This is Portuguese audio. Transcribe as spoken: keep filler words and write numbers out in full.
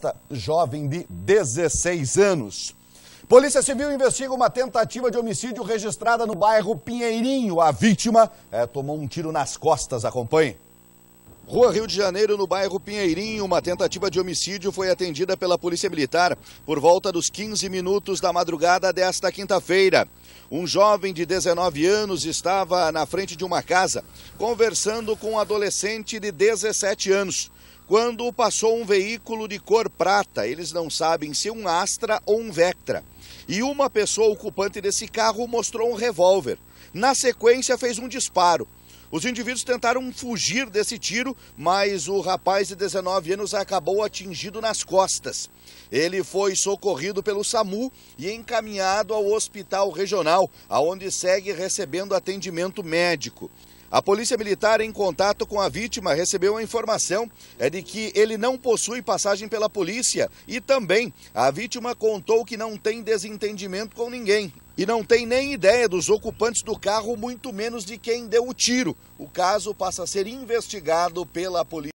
desta jovem de dezesseis anos. Polícia Civil investiga uma tentativa de homicídio registrada no bairro Pinheirinho. A vítima é, tomou um tiro nas costas. Acompanhe. Rua Rio de Janeiro, no bairro Pinheirinho, uma tentativa de homicídio foi atendida pela Polícia Militar por volta dos quinze minutos da madrugada desta quinta-feira. Um jovem de dezenove anos estava na frente de uma casa conversando com um adolescente de dezessete anos. Quando passou um veículo de cor prata, eles não sabem se um Astra ou um Vectra. E uma pessoa ocupante desse carro mostrou um revólver. Na sequência, fez um disparo. Os indivíduos tentaram fugir desse tiro, mas o rapaz de dezenove anos acabou atingido nas costas. Ele foi socorrido pelo SAMU e encaminhado ao hospital regional, onde segue recebendo atendimento médico. A Polícia Militar, em contato com a vítima, recebeu a informação é de que ele não possui passagem pela polícia e também a vítima contou que não tem desentendimento com ninguém e não tem nem ideia dos ocupantes do carro, muito menos de quem deu o tiro. O caso passa a ser investigado pela polícia.